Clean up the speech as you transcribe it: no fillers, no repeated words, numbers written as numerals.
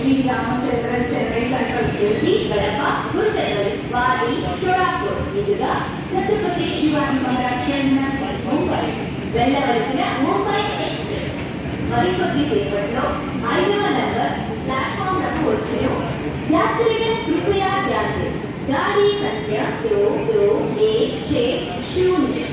Shri Ramachandran Chennai central చేసి గడప గురుచంద్రన్ వారి షోరాపూర్ మీదుగా ఛత్రపతి శివాజీ మహారాజ్ టెర్మినస్ ముంబై వెళ్ళవలసిన ముంబై ఎక్స్ప్రెస్ మరికొద్ది సేపట్లో 5వ నంబర్ ప్లాట్ఫామ్ లకు వచ్చెను। यात्रीगण कृपया ध्यान दें, गाड़ी संख्या 22160